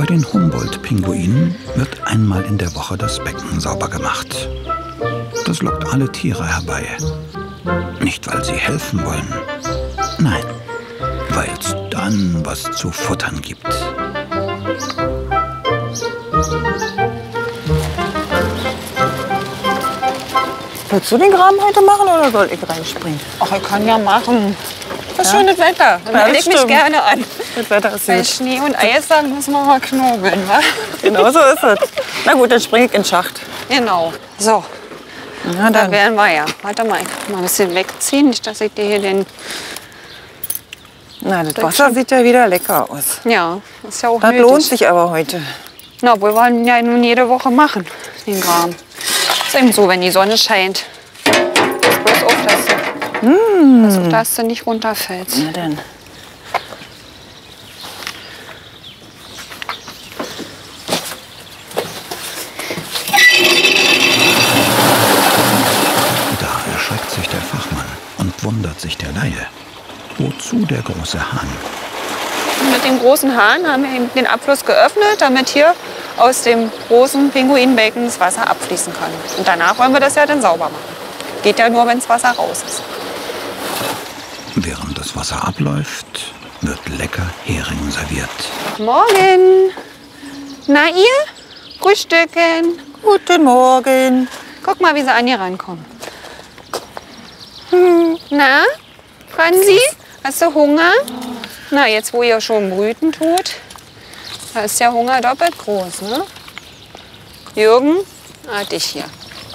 Bei den Humboldt-Pinguinen wird einmal in der Woche das Becken sauber gemacht. Das lockt alle Tiere herbei. Nicht, weil sie helfen wollen. Nein, weil es dann was zu futtern gibt. Willst du den Graben heute machen oder soll ich reinspringen? Ach, ich kann ja machen. Das ist schönes Wetter. Da melde ich mich gerne an. Das Wetter ist Bei gut. Schnee und Eis sagen, müssen wir mal knobeln, wa? Genau so ist es. Na gut, dann springe ich in den Schacht. Genau. So, Na da dann. wären wir ja. Warte mal, ich kann mal ein bisschen wegziehen. Nicht, dass ich dir hier den... Na, das Wasser sieht ja wieder lecker aus. Ja, ist ja auch Das nötig. lohnt sich aber heute. Na, obwohl wir ihn ja nun jede Woche machen, den Graben. Ist eben so, wenn die Sonne scheint. Bloß aufpassen, dass du nicht runterfällst. Na dann. Da erschreckt sich der Fachmann und wundert sich der Laie. Wozu der große Hahn? Mit dem großen Hahn haben wir eben den Abfluss geöffnet, damit hier aus dem großen Pinguinbecken das Wasser abfließen kann. Und danach wollen wir das ja dann sauber machen. Geht ja nur, wenn das Wasser raus ist. Während das Wasser abläuft, wird lecker Hering serviert. Morgen! Na ihr? Frühstücken. Guten Morgen. Guck mal, wie sie an hier rankommen. Na, Franzi? Hast du Hunger? Na, jetzt wo ihr schon Brüten tut, da ist der Hunger doppelt groß, ne? Jürgen, dich hier.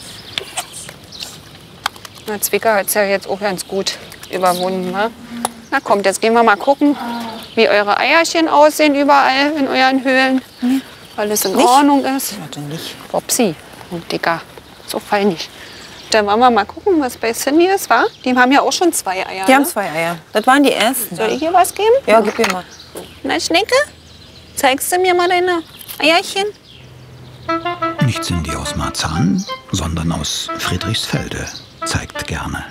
Na, Zwicker hat es ja jetzt auch ganz gut überwunden, ne? Na kommt, jetzt gehen wir mal gucken, wie eure Eierchen aussehen überall in euren Höhlen. Alles in Ordnung ist. Warte nicht. Popsi und Dicker, so fein nicht. Dann wollen wir mal gucken, was bei Cindy ist, wa? Die haben ja auch schon 2 Eier. Die haben ne? 2 Eier. Das waren die ersten. Soll ich hier was geben? Ja, gib mir mal. Na, Schnecke? Zeigst du mir mal deine Eierchen? Nicht Cindy aus Marzahn, sondern aus Friedrichsfelde. Zeigt gerne.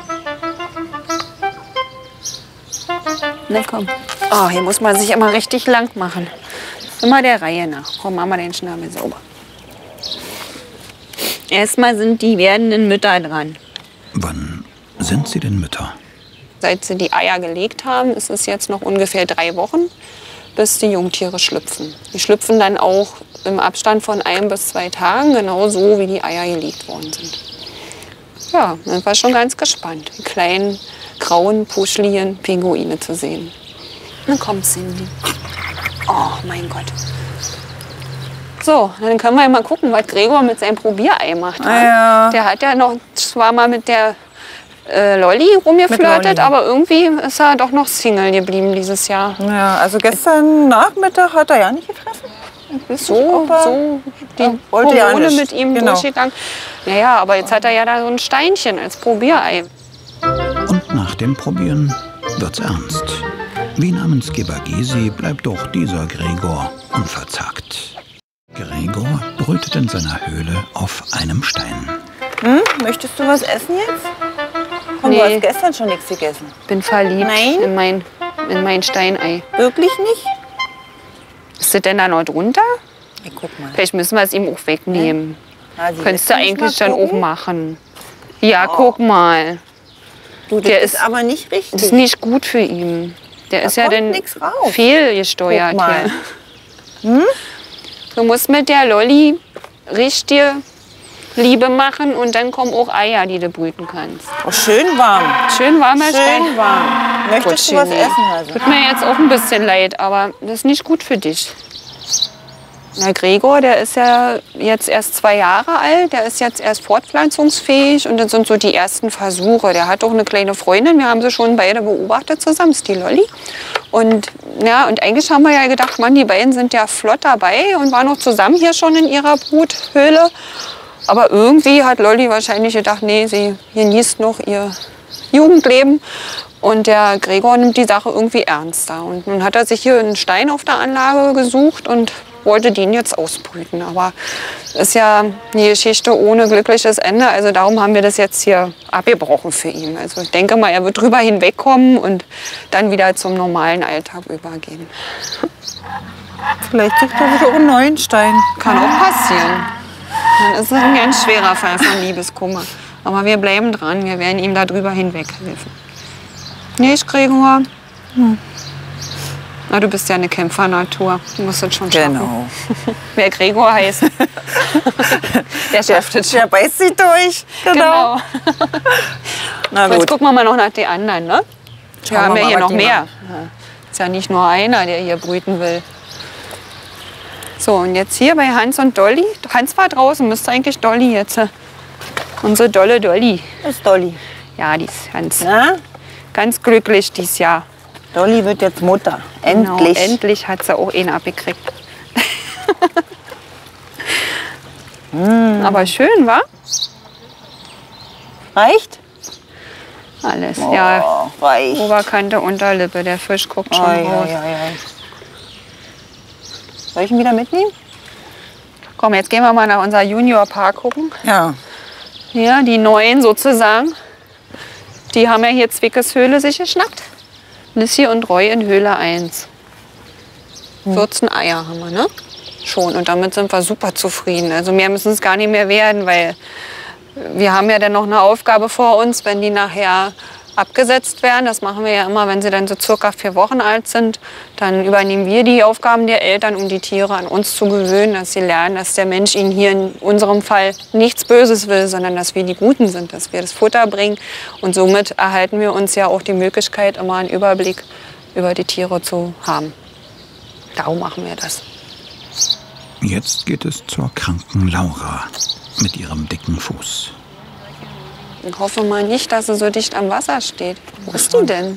Na komm. Oh, hier muss man sich immer richtig lang machen. Immer der Reihe nach. Komm, machen wir den Schnabel sauber. Erstmal sind die werdenden Mütter dran. Wann sind sie denn Mütter? Seit sie die Eier gelegt haben, ist es jetzt noch ungefähr 3 Wochen, bis die Jungtiere schlüpfen. Die schlüpfen dann auch im Abstand von 1 bis 2 Tagen, genau so, wie die Eier gelegt worden sind. Ja, dann war schon ganz gespannt, die kleinen, grauen, puscheligen Pinguine zu sehen. Na komm, Cindy. Oh, mein Gott. So, dann können wir ja mal gucken, was Gregor mit seinem Probierei macht. Ja. Der hat ja noch zwar mal mit der Lolli rumgeflirtet, Lolli. aber irgendwie ist er doch noch Single geblieben dieses Jahr. Ja, also gestern Nachmittag hat er ja nicht gefressen. So die wollte ja Hormone nicht. mit ihm Genau. durchgegangen. Naja, aber jetzt hat er ja da so ein Steinchen als Probierei. Und nach dem Probieren wird's ernst. Wie Namensgeber Gysi bleibt auch dieser Gregor unverzagt. Gregor brütet in seiner Höhle auf einem Stein. Möchtest du was essen jetzt? Komm, Nee. du hast gestern schon nichts gegessen. Bin verliebt Nein? in mein Steinei. Wirklich nicht? Ist das denn da noch drunter? Ja, guck mal. Vielleicht müssen wir es ihm auch wegnehmen. Na, sie Könntest du lässt mich eigentlich mal schon auch gucken. machen. Ja, guck mal. Du, das Der ist ist- aber nicht richtig. Das ist nicht gut für ihn. Der ist ja kommt dann nix raus. fehlgesteuert Guck mal. hier. Du musst mit der Lolli richtig Liebe machen und dann kommen auch Eier, die du brüten kannst. Oh, schön warm. Schön warmer Stein. Schön warm. Möchtest du was Gutschini. essen, Hase? Tut mir jetzt auch ein bisschen leid, aber das ist nicht gut für dich. Na, Gregor, der ist ja jetzt erst 2 Jahre alt, der ist jetzt erst fortpflanzungsfähig und das sind so die ersten Versuche. Der hat auch eine kleine Freundin, wir haben sie schon beide beobachtet zusammen, das ist die Lolli. Und, ja, und eigentlich haben wir ja gedacht, Mann, die beiden sind ja flott dabei und waren noch zusammen hier schon in ihrer Bruthöhle. Aber irgendwie hat Lolli wahrscheinlich gedacht, nee, sie genießt noch ihr Jugendleben. Und der Gregor nimmt die Sache irgendwie ernster. Und nun hat er sich hier einen Stein auf der Anlage gesucht und wollte den jetzt ausbrüten. Aber ist ja eine Geschichte ohne glückliches Ende. Also darum haben wir das jetzt hier abgebrochen für ihn. Also ich denke mal, er wird drüber hinwegkommen und dann wieder zum normalen Alltag übergehen. Vielleicht kriegt er sich auch einen neuen Stein. Kann auch passieren. Dann ist es ein ganz schwerer Fall von Liebeskummer. Aber wir bleiben dran, wir werden ihm da drüber hinweg helfen. Nicht, Gregor? Na, du bist ja eine Kämpfernatur. Du musst das schon schaffen. Genau. Wer Gregor heißt, der schafft es schon. Der beißt sich durch. Genau. Na Jetzt gut. gucken wir mal noch nach den anderen, ne? Wir haben wir ja mal, hier was noch die mehr. Ja. Ist ja nicht nur einer, der hier brüten will. So, und jetzt hier bei Hans und Dolly. Hans war draußen, müsste eigentlich Dolly jetzt. Unsere dolle Dolly. Das ist Dolly. Ja, die ist Na? ganz glücklich dieses Jahr. Dolly wird jetzt Mutter. Genau, Endlich. endlich hat sie auch einen abgekriegt. Aber schön, wa? Reicht? Alles, ja. Oh, reicht. Oberkante, Unterlippe, der Fisch guckt schon Oi, raus. oi, oi, oi. Soll ich ihn wieder mitnehmen? Komm, jetzt gehen wir mal nach unser Junior-Park gucken. Ja. Ja, die neuen sozusagen. Die haben ja hier Zwickes Höhle sich geschnappt. Lissi und Roy in Höhle 1. 14 Eier haben wir, ne? Schon. Und damit sind wir super zufrieden. Also mehr müssen es gar nicht mehr werden, weil wir haben ja dann noch eine Aufgabe vor uns, wenn die nachher abgesetzt werden. Das machen wir ja immer, wenn sie dann so circa 4 Wochen alt sind. Dann übernehmen wir die Aufgaben der Eltern, um die Tiere an uns zu gewöhnen, dass sie lernen, dass der Mensch ihnen hier in unserem Fall nichts Böses will, sondern dass wir die Guten sind, dass wir das Futter bringen. Und somit erhalten wir uns ja auch die Möglichkeit, immer einen Überblick über die Tiere zu haben. Darum machen wir das. Jetzt geht es zur kranken Laura mit ihrem dicken Fuß. Ich hoffe mal nicht, dass sie so dicht am Wasser steht. Wo ist die denn?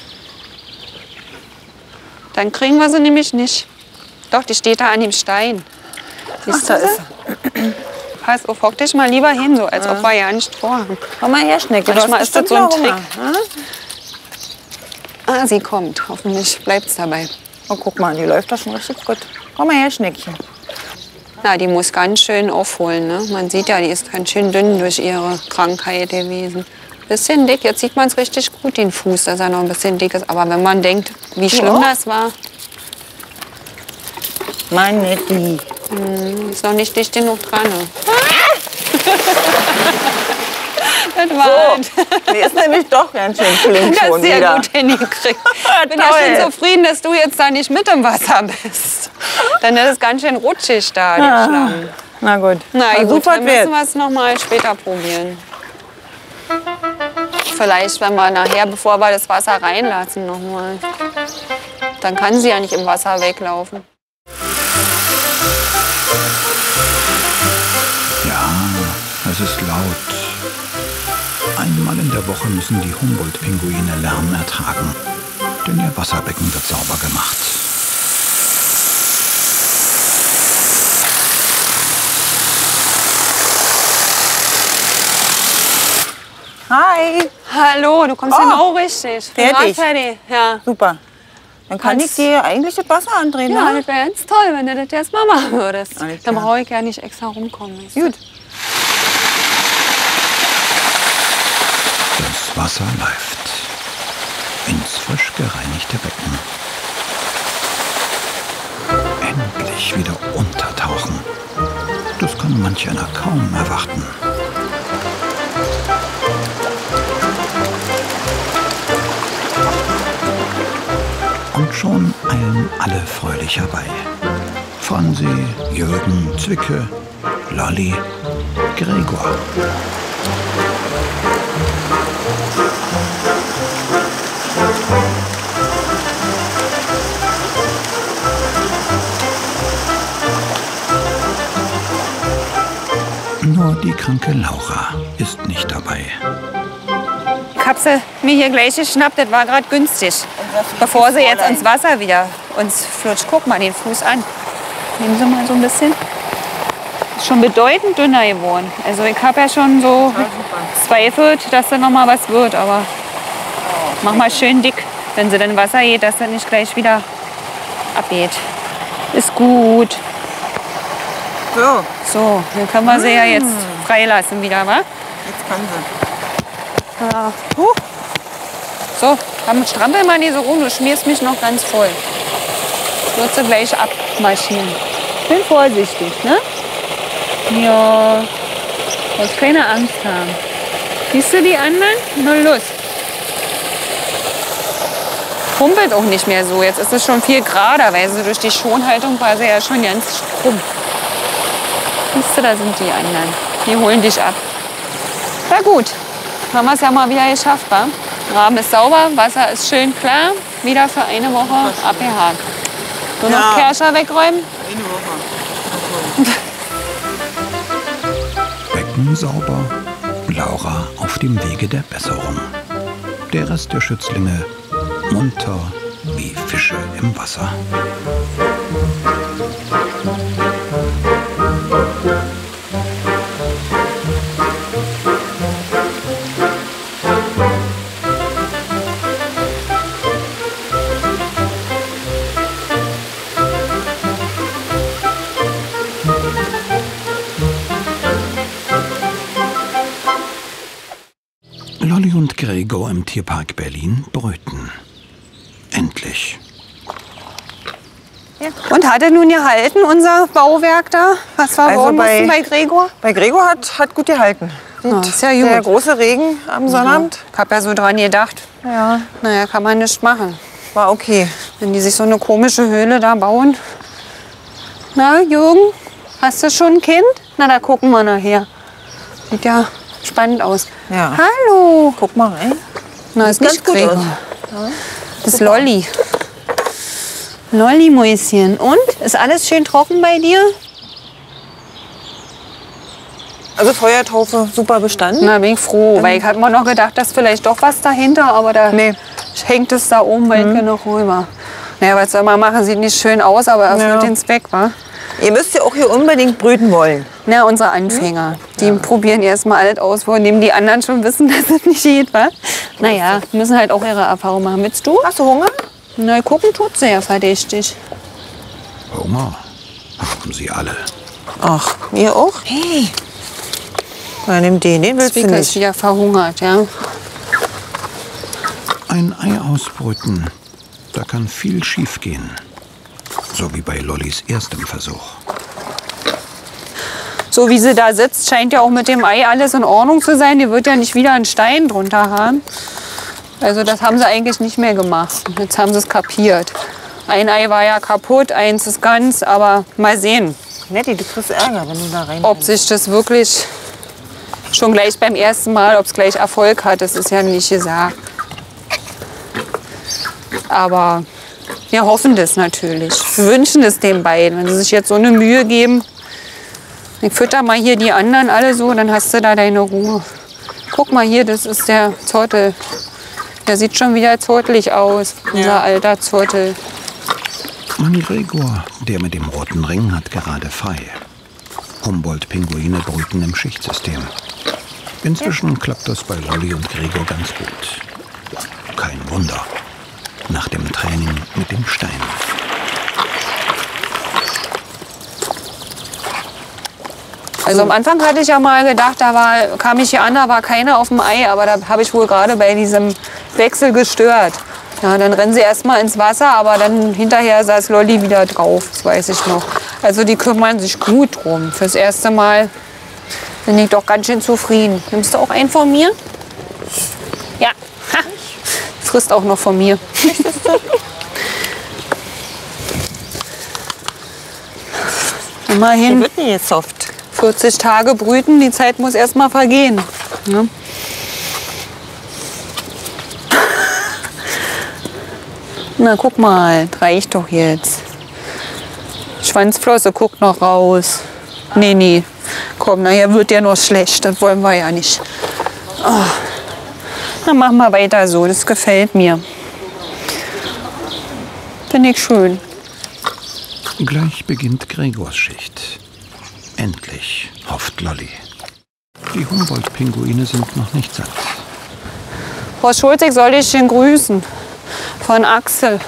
Dann kriegen wir sie nämlich nicht. Doch, die steht da an dem Stein. Siehst da du sie? ist Pass auf, hock dich mal lieber hin, so als ob wir ja nicht vorhaben. Komm mal her, Schnecke. Manchmal ist das so ein Trick. Hunger. Ah, sie kommt. Hoffentlich bleibt es dabei. Oh, guck mal, die läuft doch schon richtig gut. Komm mal her, Schneckchen. Na, die muss ganz schön aufholen. Ne? Man sieht ja, die ist ganz schön dünn durch ihre Krankheit gewesen. Bisschen dick, jetzt sieht man es richtig gut, den Fuß, dass er noch ein bisschen dick ist. Aber wenn man denkt, wie schlimm das war, Mein Netti. ist noch nicht dicht genug dran. Ne? Das war Die ist nämlich doch ganz schön flink das schon sehr wieder. gut hingekriegt. Ich bin ja Toll. schon zufrieden, dass du jetzt da nicht mit im Wasser bist. Dann ist es ganz schön rutschig da, der Schlamm. Na gut. Na gut, super dann müssen wir es noch mal später probieren. Vielleicht, wenn wir nachher, bevor wir das Wasser reinlassen, noch mal. Dann kann sie ja nicht im Wasser weglaufen. Ja, es ist laut. Einmal in der Woche müssen die Humboldt-Pinguine Lärm ertragen, denn ihr Wasserbecken wird sauber gemacht. Hi. Hallo, du kommst genau richtig. fertig. Fertig. Ja. Super. Dann kann ich dir eigentlich das Wasser andrehen. Ja, ne? das wäre ganz toll, wenn du das jetzt mal machen würdest. Alles Dann klar. brauche ich ja nicht extra rumkommen. weißt du? Gut. Das Wasser läuft ins frisch gereinigte Becken. Endlich wieder untertauchen. Das kann manch einer kaum erwarten. Und schon eilen alle fröhlich herbei. Franzi, Jürgen, Zwicke, Lolli, Gregor. Nur die kranke Laura ist nicht dabei. Ich habe sie mir hier gleich geschnappt, das war gerade günstig. Bevor sie jetzt ins Wasser wieder uns flutscht. Guck mal den Fuß an. Nehmen Sie mal so ein bisschen. Ist schon bedeutend dünner geworden. Also ich habe ja schon so zweifelt, dass da noch mal was wird. Aber mach mal schön dick, wenn sie dann in Wasser geht, dass das nicht gleich wieder abgeht. Ist gut. So, So, dann können wir sie ja jetzt freilassen wieder, wa? jetzt kann sie. Ja. So, dann strampel mal nicht so rum, du schmierst mich noch ganz voll. wird sie gleich abmarschieren. Bin vorsichtig, ne? Ja, du musst keine Angst haben. Siehst du die anderen? Na los. Humpelt auch nicht mehr so. Jetzt ist es schon viel gerader, weil sie durch die Schonhaltung war sie ja schon ganz krumm. Siehst du, da sind die anderen. Die holen dich ab. Na gut, haben wir es ja mal wieder geschafft, wa? Graben ist sauber, Wasser ist schön klar. Wieder für eine Woche abgehakt. Nur noch Kerscher wegräumen. Eine Woche. Becken sauber, Laura auf dem Wege der Besserung. Der Rest der Schützlinge munter wie Fische im Wasser. Lolli und Gregor im Tierpark Berlin brüten. Endlich. Ja. Und hat er nun gehalten, unser Bauwerk da? Was wir Also bauen mussten bei Gregor? Bei Gregor hat gut gehalten. Na, ist ja gut. Der große Regen am Sonnabend Ich habe ja so dran gedacht. ja, Naja, kann man nicht machen. war okay. Wenn die sich so eine komische Höhle da bauen. Na, Jürgen, hast du schon ein Kind? Na, da gucken wir nachher. Sieht ja spannend aus. Ja. Hallo. Guck mal rein. Na, ist Sieht nicht ganz gut Gregor. aus. Das ist Lolli. Lolli-Mäuschen. Und? Ist alles schön trocken bei dir? Also Feuertaufe super bestanden. Na, bin ich froh. Weil ich hatte mir noch gedacht, dass vielleicht doch was dahinter, aber da hängt es da oben weit genug rüber. Naja, was soll man machen? Sieht nicht schön aus, aber erfüllt den Zweck, wa? Ihr müsst ja auch hier unbedingt brüten wollen. Na, unsere Anfänger. Die probieren erstmal alles aus, von dem die anderen schon wissen, dass es nicht geht, wa? Naja, müssen halt auch ihre Erfahrung machen. Willst du? Hast du Hunger? Na, gucken tut sie ja verdächtig. Hunger haben sie alle. Ach, ihr auch? Hey. Na, nimm den willst du Zwickel ist nicht. wieder verhungert, ja. Ein Ei ausbrüten, da kann viel schiefgehen. So wie bei Lollis erstem Versuch. So wie sie da sitzt, scheint ja auch mit dem Ei alles in Ordnung zu sein. Die wird ja nicht wieder einen Stein drunter haben. Also das haben sie eigentlich nicht mehr gemacht. Jetzt haben sie es kapiert. Ein Ei war ja kaputt, eins ist ganz, aber mal sehen, Netti, du kriegst Ärger, wenn du da rein ob sich das wirklich schon gleich beim ersten Mal, ob es gleich Erfolg hat, das ist ja nicht gesagt. Aber wir hoffen das natürlich. Wir wünschen es den beiden, wenn sie sich jetzt so eine Mühe geben. Ich fütter mal hier die anderen alle so, dann hast du da deine Ruhe. Guck mal hier, das ist der Zottel. Der sieht schon wieder zottelig aus, unser alter Zottel. Mann Gregor, der mit dem roten Ring, hat gerade frei. Humboldt-Pinguine brüten im Schichtsystem. Inzwischen klappt das bei Lolli und Gregor ganz gut. Kein Wunder. Nach dem Training mit dem Stein. Also am Anfang hatte ich ja mal gedacht, kam ich hier an, da war keiner auf dem Ei, aber da habe ich wohl gerade bei diesem Wechsel gestört. Ja, dann rennen sie erstmal ins Wasser, aber dann hinterher saß Lolli wieder drauf, das weiß ich noch. Also die kümmern sich gut drum. Fürs erste Mal bin ich doch ganz schön zufrieden. Nimmst du auch einen von mir? Ja, ha. Frisst auch noch von mir. Immerhin. wird nicht jetzt soft. 40 Tage brüten, die Zeit muss erst mal vergehen. Ja. Na, guck mal, reicht doch jetzt. Schwanzflosse guckt noch raus. Nee, komm, nachher wird der noch schlecht, das wollen wir ja nicht. Oh. Dann machen wir weiter so, das gefällt mir. Finde ich schön. Gleich beginnt Gregors Schicht. Endlich, hofft Lolli. Die Humboldt-Pinguine sind noch nicht satt. Frau Schulz, ich soll dich schön grüßen. Von Axel.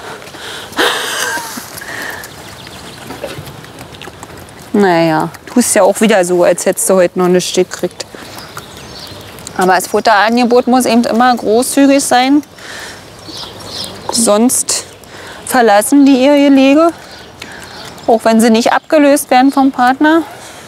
Naja, tust ja auch wieder so, als hättest du heute noch nichts gekriegt. Aber das Futterangebot muss eben immer großzügig sein. Sonst verlassen die ihr Gelege. auch wenn sie nicht abgelöst werden vom Partner.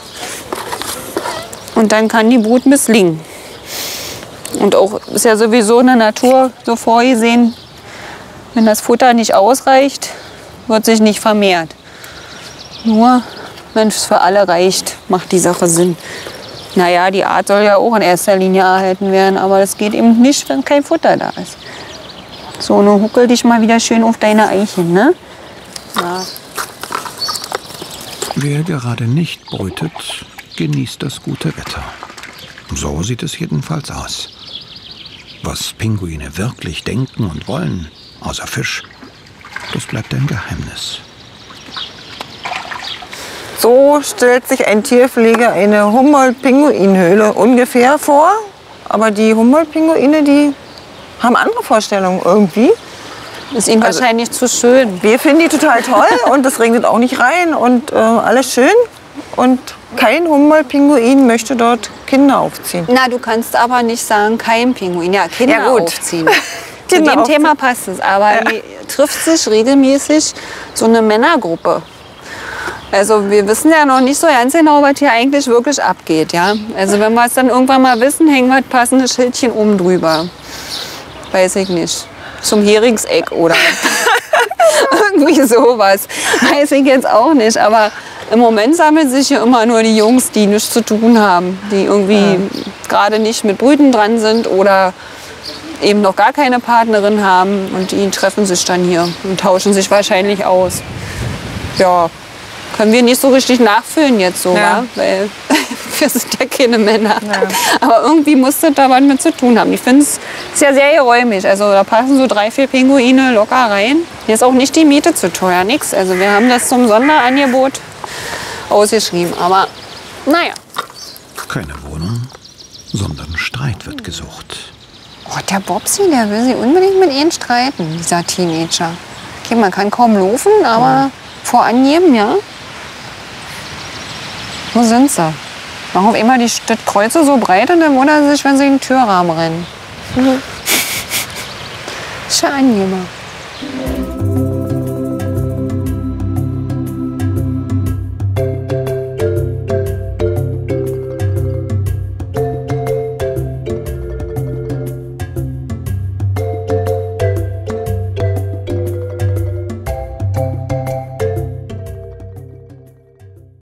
Und dann kann die Brut misslingen. Und auch ist ja sowieso in der Natur so vorgesehen, wenn das Futter nicht ausreicht, wird sich nicht vermehrt. Nur wenn es für alle reicht, macht die Sache Sinn. Naja, die Art soll ja auch in erster Linie erhalten werden, aber das geht eben nicht, wenn kein Futter da ist. So, nun huckel dich mal wieder schön auf deine Eichen, ne? Ja. Wer gerade nicht brütet, genießt das gute Wetter. So sieht es jedenfalls aus. Was Pinguine wirklich denken und wollen, außer Fisch, das bleibt ein Geheimnis. So stellt sich ein Tierpfleger eine Humboldt-Pinguinhöhle ungefähr vor. Aber die Humboldt-Pinguine, die haben andere Vorstellungen irgendwie. Ist ihnen wahrscheinlich zu schön. Wir finden die total toll und es regnet auch nicht rein und alles schön. Und kein Humboldt-Pinguin möchte dort Kinder aufziehen. Na, du kannst aber nicht sagen, kein Pinguin. Ja, Kinder Ja, gut. aufziehen. Zu Kinder dem aufziehen. Thema passt es. Aber die trifft sich regelmäßig so eine Männergruppe. Also wir wissen ja noch nicht so ganz genau, was hier eigentlich wirklich abgeht. Ja? Also wenn wir es dann irgendwann mal wissen, hängen wir passende Schildchen oben drüber. Weiß ich nicht. Zum Heringseck oder irgendwie sowas. Weiß ich jetzt auch nicht. Aber im Moment sammeln sich hier immer nur die Jungs, die nichts zu tun haben. Die irgendwie gerade nicht mit Brüten dran sind oder eben noch gar keine Partnerin haben. Und die treffen sich dann hier und tauschen sich wahrscheinlich aus. Ja, können wir nicht so richtig nachfüllen jetzt so, Ja. wa? Weil wir sind ja keine Männer. Ja. Aber irgendwie muss das da was mit zu tun haben. Ich finde es ja sehr geräumig. Also da passen so 3, 4 Pinguine locker rein. Hier ist auch nicht die Miete zu teuer, nix. Also wir haben das zum Sonderangebot ausgeschrieben. Aber naja. Keine Wohnung, sondern Streit wird gesucht. Oh, der Bobsi, der will sich unbedingt mit ihnen streiten, dieser Teenager. Okay, man kann kaum laufen, aber vorangeben, ja. Wo sind sie? Warum immer die das Kreuze so breit und dann wundern sie sich, wenn sie in den Türrahmen rennen. Ist ja Angeber.